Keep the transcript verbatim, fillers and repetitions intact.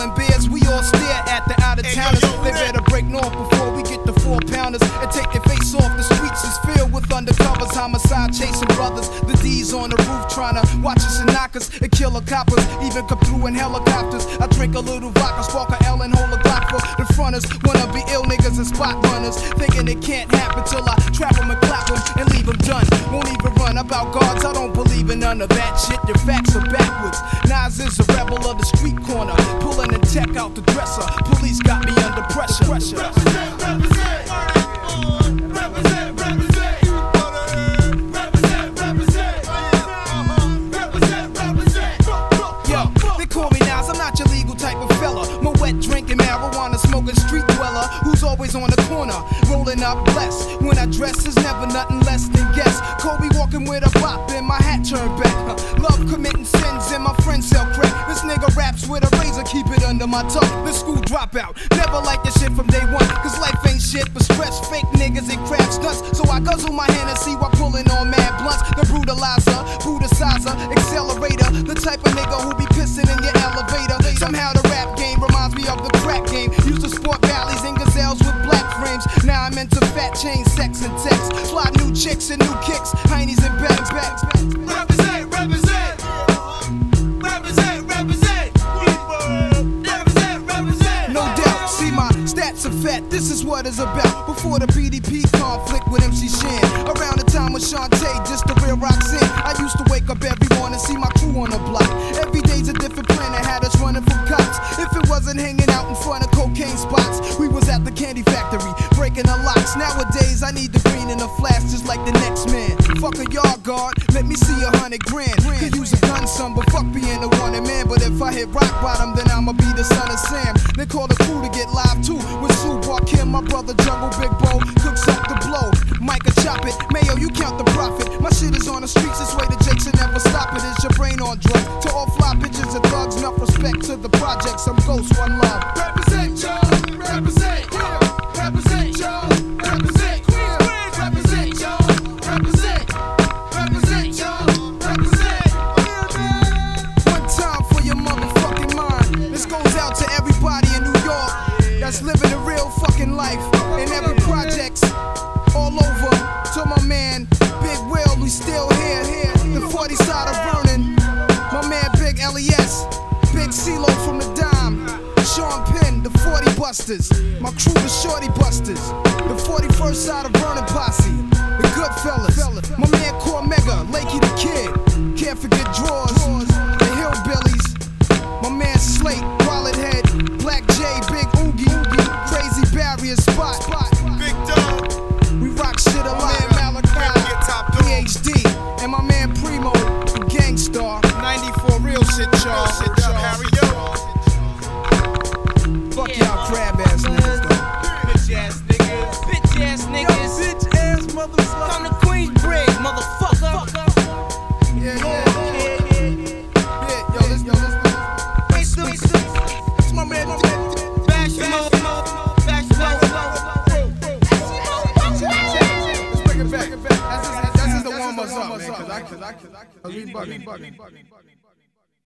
Rolling beers, we all stare at the out-of-towners. They better break north before we get the four pounders and take their face off. The streets is filled with undercovers, homicide chasing brothers. The D's on the roof trying to watch us and knock us and kill the coppers, even come through in helicopters. I drink a little vodka, spark a L and hold a Glock for the fronters. Wanna be ill niggas and spot runners, thinking it can't happen till I trap them and clap them and leave them done. Won't even run about guards, I don't believe in none of that shit. Your facts are backwards. Nas is a rebel of the street corner, pulling the tech out the dresser. Police got me under pressure. pressure. Represent, represent, represent, represent, represent, represent, represent. Yo, they call me Nas, I'm not your legal type of fella. My wet drinking, marijuana smoking street dweller who's always on the corner, rolling up blessed. When I dress is never nothing less than guess. Kobe walking with a bop and my hat turned back. Huh. Love committing sins and my friends sell crack. This nigga raps with a razor, keep it under my tongue. The school dropout, never like this shit from day one. Cause life ain't shit but stress, fake niggas and crab stunts. So I guzzle my Hennessy while pulling on mad blunts. The brutalizer, brutalizer, accelerator, the type of nigga who be pissing in your elevator. Somehow the rap game reminds me of the crack game. Used to sport valleys and gazelles with black frames. Now I'm into fat chains, sex and text. Fly new chicks and new kicks, heinies and bags, bags, bags. Represent, represent, represent, represent, represent, represent. No doubt, see my stats are fat, this is what it's about. Before the P D P conflict with M C Shan, around the time with Shantae, just the real Roxanne. I used to wake up every morning, see my crew on the block. Every day's a different planet, had us running from cops. If it wasn't hanging out in front of cocaine spots, we was at the candy factory, breaking the locks. Nowadays, I need the green in a flash, just like the next man. Fuck a yard guard, let me see a hundred grand. Could use a gun, son, but fuck being a wanted man. But if I hit rock bottom, then I'ma be the son of Sam. They call the crew to get live too, with Sue Kim, my brother Jungle Big Bo, cooks up the blow. Micah chop it, Mayo, you count the profit. My shit is on the streets, this way the jakes will never stop it. Is your brain on drugs? To all fly bitches and thugs, enough respect to the projects. I'm Ghost, one love. Represent, y'all, represent, represent, y'all, represent, represent, y'all, represent, represent, y'all, represent. One time for your motherfucking mind. This goes out to everybody in New York that's living a real fucking life. In every projects, all over. To my man, Big Will, we still here. The forty side of Vernon. My man, Big L E S. Big CeeLo from the Dime. Sean Penn, the forty Busters. My crew, the Shorty Busters. The forty-first side of Vernon Posse. The Goodfellas. My man, Cormega, Lakey the Kid. Can't forget Drawers. The Hillbillies. My man, Slate, Wallet Head. Black J, Big Oogie. Crazy Barrier Spot. Big Dog, We rock shit a lot. Malachi, P H D, and my man Primo, the Gangstar. ninety-four real shit, y'all. Harry, yo. Fuck y'all crab ass niggas, though. Bitch ass niggas, Bitch ass niggas, Bitch ass motherfucker. come to Queensbridge, motherfucker. Yeah, yeah. Yeah, yo, this, yo, this, Face them, this my man. bash them up, bash them up. Let's bring it back. That's just, that's just the warm us up, man. Cause I, cause I, cause I, cause we bugging.